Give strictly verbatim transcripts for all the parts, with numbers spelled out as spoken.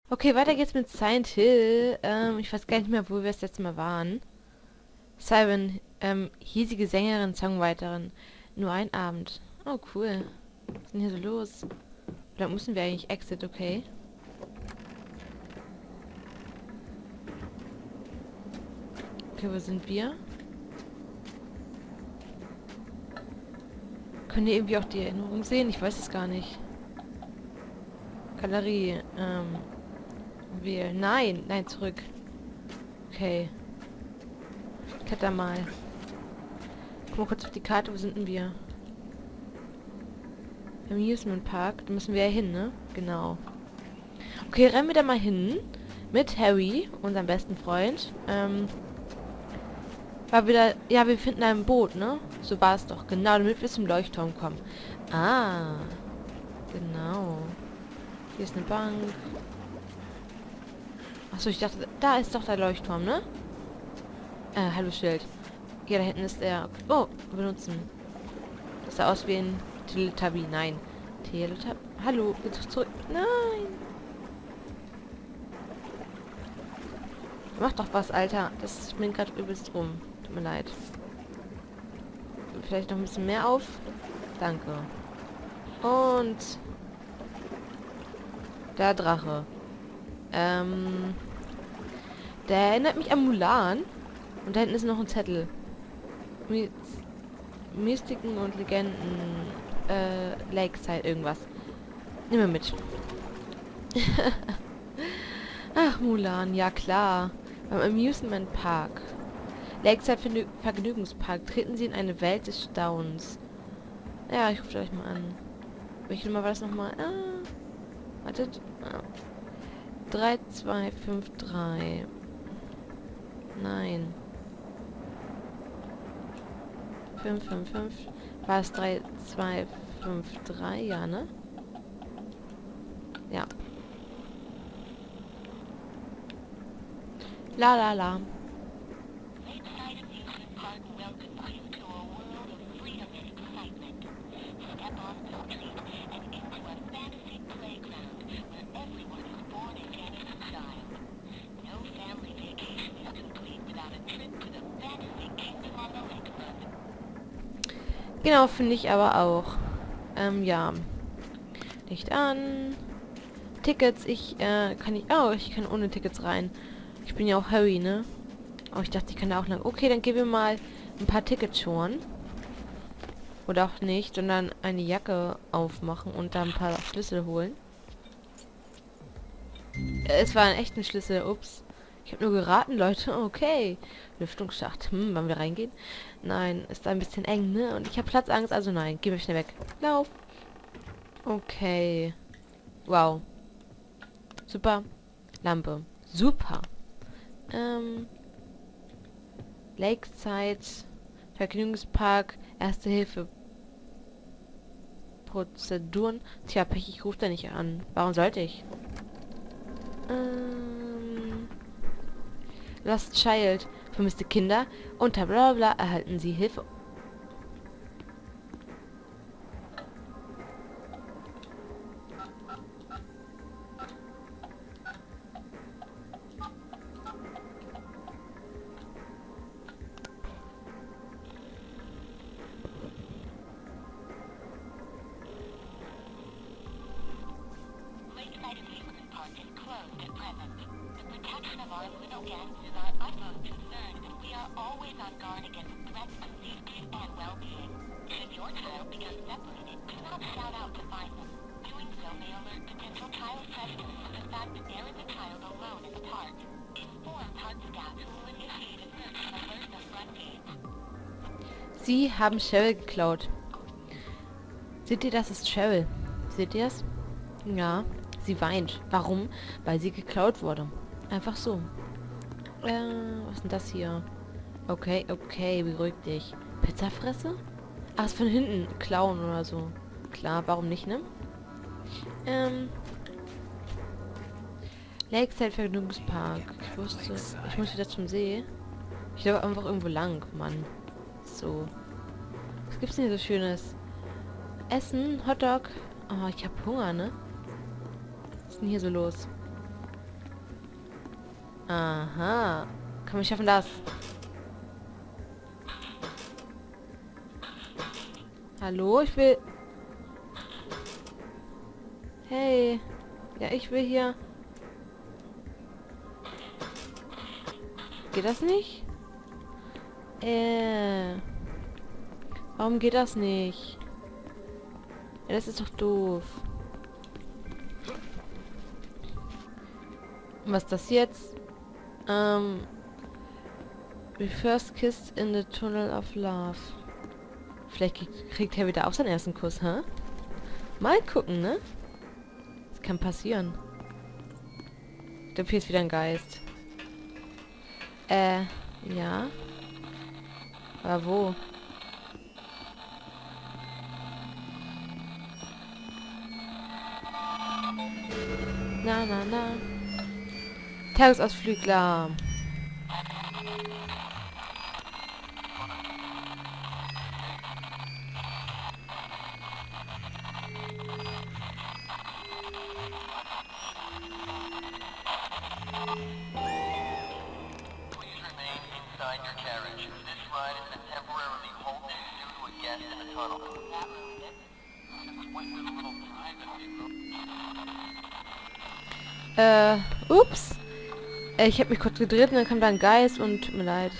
Okay, weiter geht's mit Silent Hill. Ähm, ich weiß gar nicht mehr, wo wir das letzte Mal waren. Siren, ähm, hiesige Sängerin, Songwriterin. Nur ein Abend. Oh, cool. Was ist denn hier so los? Da müssen wir eigentlich Exit, okay? Okay, wo sind wir? Können wir irgendwie auch die Erinnerung sehen? Ich weiß es gar nicht. Galerie, ähm, wählen. Nein, nein, zurück. Okay. Kletter mal. Guck mal kurz auf die Karte, wo sind denn wir? Amusement Park, da müssen wir ja hin, ne? Genau. Okay, rennen wir da mal hin. Mit Harry, unserem besten Freund. Ähm, war wieder... Ja, wir finden ein Boot, ne? So war es doch. Genau, damit wir zum Leuchtturm kommen. Ah, genau. Hier ist eine Bank. Achso, ich dachte, da ist doch der Leuchtturm, ne? Äh, hallo Schild. Ja, da hinten ist er. Oh, benutzen. Das sah aus wie ein Teletubby. Nein. Teletubby. Hallo, bitte zurück. Nein. Mach doch was, Alter. Das springt gerade übelst rum. Tut mir leid. Vielleicht noch ein bisschen mehr auf. Danke. Und der Drache. Ähm, der erinnert mich an Mulan. Und da hinten ist noch ein Zettel. My Mystiken und Legenden. Äh, Lakeside irgendwas. Nimm mal mit. Ach, Mulan, ja klar. Beim Amusement Park. Lakeside Vergnü Vergnügungspark. Treten Sie in eine Welt des Staunens. Ja, ich rufe euch mal an. Welche Nummer war das nochmal? Ah, wartet. Ah. drei zwei fünf drei. Nein. fünf fünf fünf. War es drei zwei fünf drei? Ja, ne? Ja. La la la. Genau, finde ich aber auch. Ähm, ja. Licht an. Tickets, ich, äh, kann ich... Oh, ich kann ohne Tickets rein. Ich bin ja auch Harry, ne? Oh, ich dachte, ich kann da auch lang... Okay, dann geben wir mal ein paar Tickets schon. Oder auch nicht, sondern eine Jacke aufmachen und da ein paar Schlüssel holen. Äh, Es war ein echter Schlüssel, ups. Ich habe nur geraten, Leute. Okay. Lüftungsschacht. Hm, wollen wir reingehen? Nein, ist da ein bisschen eng, ne? Und ich habe Platzangst, also nein. Geh mir schnell weg. Lauf. Okay. Wow. Super. Lampe. Super. Ähm. Lakeside. Vergnügungspark. Erste Hilfe. Prozeduren. Tja, Pech, ich rufe da nicht an. Warum sollte ich? Ähm. Lost Child. Vermisste Kinder. Unter bla bla erhalten sie Hilfe. Sie haben Cheryl geklaut. Seht ihr, das ist Cheryl? Seht ihr es? Ja, sie weint. Warum? Weil sie geklaut wurde. Einfach so. Äh, was ist denn das hier? Okay, okay, beruhig dich. Pizzafresse? Ach, ist von hinten. Klauen oder so. Klar, warum nicht, ne? Ähm. Lakeside Vergnügungspark. Ich wusste, ich muss wieder zum See. Ich glaube einfach irgendwo lang, Mann. So. Was gibt's denn hier so Schönes? Essen, Hotdog. Oh, ich hab Hunger, ne? Was ist denn hier so los? Aha. Kann man schaffen das? Hallo, ich will... Hey. Ja, ich will hier... Geht das nicht? Äh... Warum geht das nicht? Ja, das ist doch doof. Und was ist das jetzt? Ähm... We first kissed in the tunnel of love. Vielleicht kriegt, kriegt er wieder auch seinen ersten Kuss, hä? Mal gucken, ne? Das kann passieren. Ich glaube, hier ist wieder ein Geist. Äh, ja. Aber wo? Na, na, na. Tagesausflügler. Äh, ups. Äh, ich habe mich kurz gedreht und dann kam da ein Geist und tut mir leid.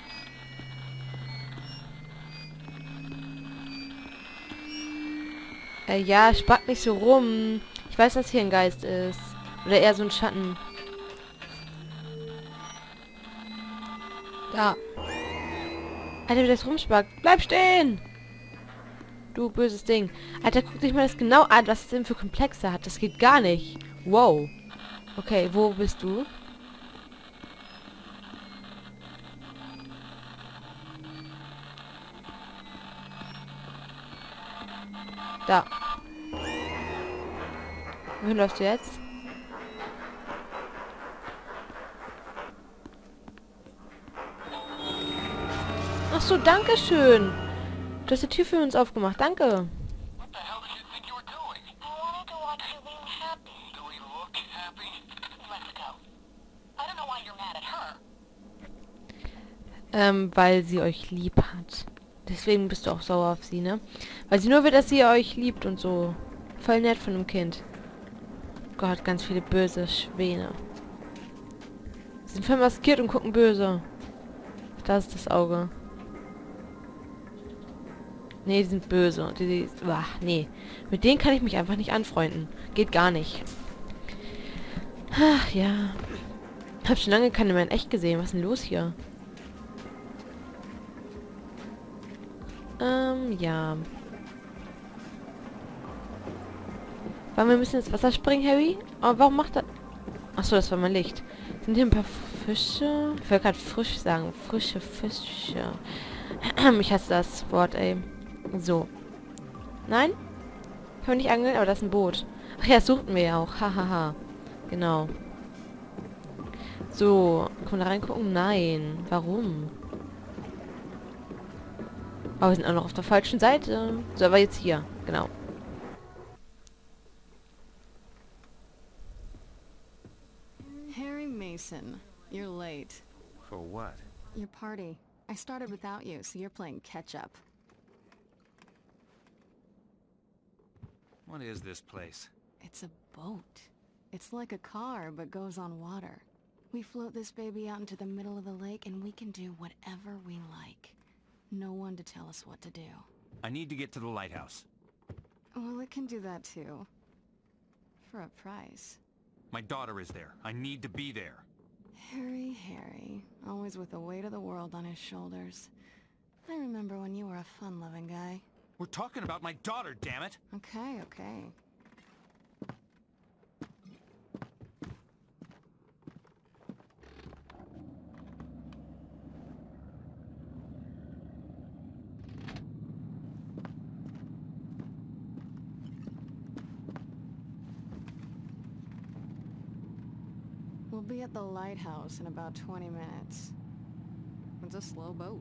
Äh, ja, spackt nicht so rum. Ich weiß, dass hier ein Geist ist. Oder eher so ein Schatten. Da. Alter, wie das rumspackt. Bleib stehen! Du böses Ding. Alter, guck dich mal das genau an, was es denn für Komplexe hat. Das geht gar nicht. Wow. Okay, wo bist du? Da. Wohin läufst du jetzt? Ach so, danke schön. Du hast die Tür für uns aufgemacht. Danke. Ähm, weil sie euch lieb hat. Deswegen bist du auch sauer auf sie, ne? Weil sie nur will, dass sie euch liebt und so. Voll nett von einem Kind. Gott, ganz viele böse Schwäne. Sie sind voll maskiert und gucken böse. Das ist das Auge. Nee, die sind böse. Die, die, uah, nee. Mit denen kann ich mich einfach nicht anfreunden. Geht gar nicht. Ach, ja. Hab schon lange keine mehr in echt gesehen. Was ist denn los hier? Ähm, ja. Wollen wir ein bisschen ins Wasser springen, Harry? Oh, warum macht er... Achso, das war mein Licht. Sind hier ein paar Fische? Ich wollte gerade frisch sagen. Frische Fische. Ich hasse das Wort, ey. So. Nein? Können wir nicht angeln? Aber das ist ein Boot. Ach ja, das suchten wir ja auch. Hahaha. Ha, ha. Genau. So. Können wir da reingucken? Nein. Warum? Oh, wir sind auch noch auf der falschen Seite. So, aber jetzt hier. Genau. Harry Mason, you're late. For what? Your party. I started without you, so you're playing catch-up. What is this place? It's a boat. It's like a car, but goes on water. We float this baby out into the middle of the lake, and we can do whatever we like. No one to tell us what to do. I need to get to the lighthouse. Well, it can do that too. For a price. My daughter is there. I need to be there. Harry, Harry. Always with the weight of the world on his shoulders. I remember when you were a fun-loving guy. We're talking about my daughter, damn it! Okay, okay. We'll be at the lighthouse in about twenty minutes. It's a slow boat.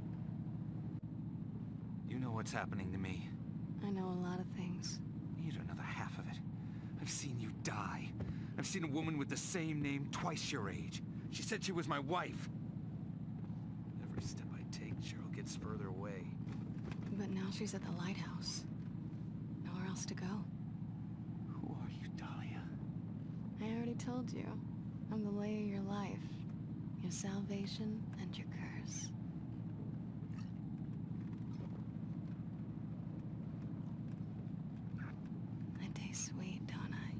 You know what's happening to me. I know a lot of things. You don't know the half of it. I've seen you die. I've seen a woman with the same name twice your age. She said she was my wife. Every step I take, Cheryl gets further away. But now she's at the lighthouse. Nowhere else to go. Who are you, Dahlia? I already told you. I'm the lay of your life. Your salvation and your curse. I taste sweet, don't I?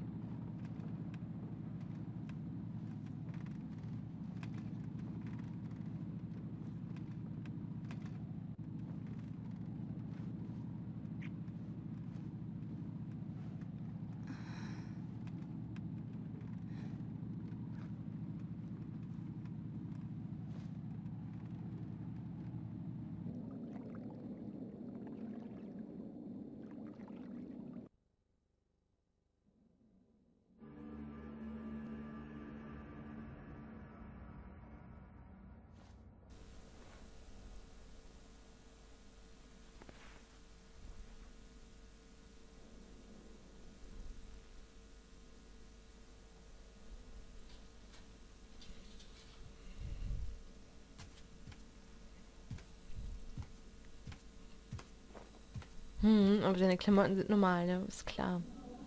Hm, aber deine Klamotten sind normal, ne? Ist klar.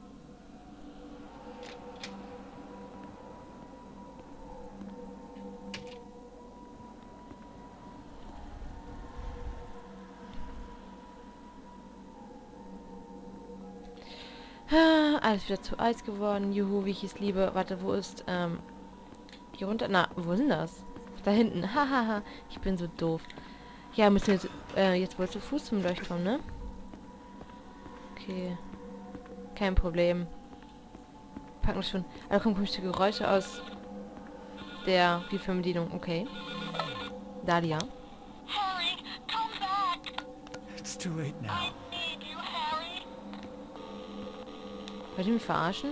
Ah, alles wieder zu Eis geworden. Juhu, wie ich es liebe. Warte, wo ist, ähm... hier runter? Na, wo ist denn das? Da hinten. Hahaha. Ich bin so doof. Ja, müssen wir jetzt, äh, jetzt wohl zu Fuß zum Leuchtturm, ne? Okay. Kein Problem. Packen schon. Da kommen komische Geräusche aus der die Fernbedienung. Okay. Dahlia. Harry, come back! It's too late now. I need you, Harry! Wollt ihr mich verarschen?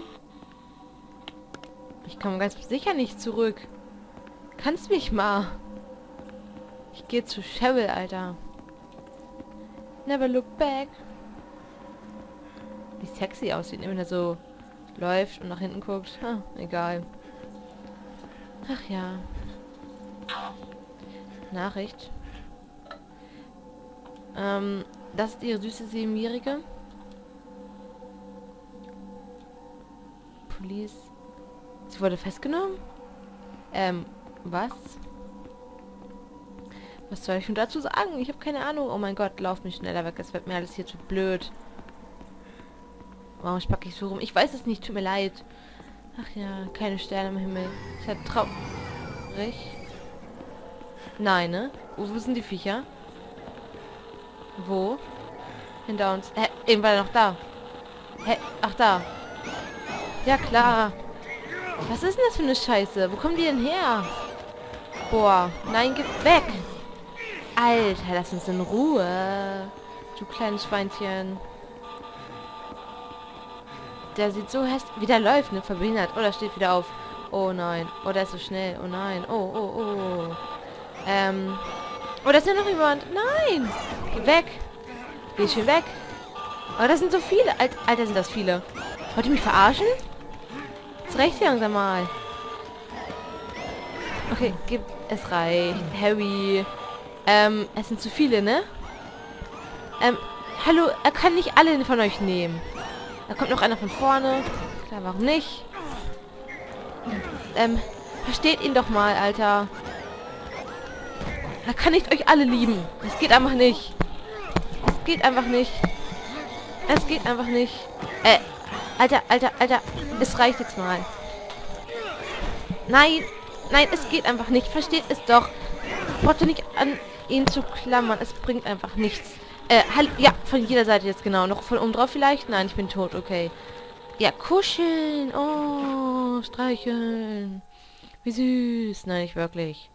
Ich komme ganz sicher nicht zurück. Kannst mich mal. Ich gehe zu Cheryl, Alter. Never look back. Wie sexy aussieht, wenn er so läuft und nach hinten guckt. Ha, egal. Ach ja. Nachricht. Ähm, das ist ihre süße Siebenjährige. Police. Sie wurde festgenommen? Ähm, was? Was soll ich schon dazu sagen? Ich habe keine Ahnung. Oh mein Gott, lauf mich schneller weg. Es wird mir alles hier zu blöd. Warum spacke ich so rum? Ich weiß es nicht, tut mir leid. Ach ja, keine Sterne im Himmel. Ist ja traurig. Nein, ne? Wo, wo sind die Viecher? Wo? Hinter uns. Hä? Eben war er noch da. Hä? Ach, da. Ja, klar. Was ist denn das für eine Scheiße? Wo kommen die denn her? Boah. Nein, geh weg. Alter, lass uns in Ruhe. Du kleines Schweinchen. Der sieht so hässlich... Wie der läuft, ne? Verbehindert. Oh, da steht wieder auf. Oh nein. Oh, der ist so schnell. Oh nein. Oh, oh, oh. Ähm... Oh, da ist ja noch jemand. Nein! Geh weg. Geh schön weg. Oh, das sind so viele. Alt Alter, sind das viele. Wollt ihr mich verarschen? Jetzt reicht's langsam mal. Okay, gib... Es reicht. Harry. Ähm, es sind zu viele, ne? Ähm, hallo, er kann nicht alle von euch nehmen. Da kommt noch einer von vorne. Klar, warum nicht? Ähm, versteht ihn doch mal, Alter. Er kann nicht euch alle lieben. Es geht einfach nicht. Es geht einfach nicht. Es geht einfach nicht. Äh, Alter, Alter, Alter. Es reicht jetzt mal. Nein, nein, es geht einfach nicht. Versteht es doch. Braucht ihr nicht an ihn zu klammern. Es bringt einfach nichts. Äh, hallo, ja, von jeder Seite jetzt genau. Noch von oben drauf vielleicht? Nein, ich bin tot, okay. Ja, kuscheln. Oh, streicheln. Wie süß. Nein, nicht wirklich.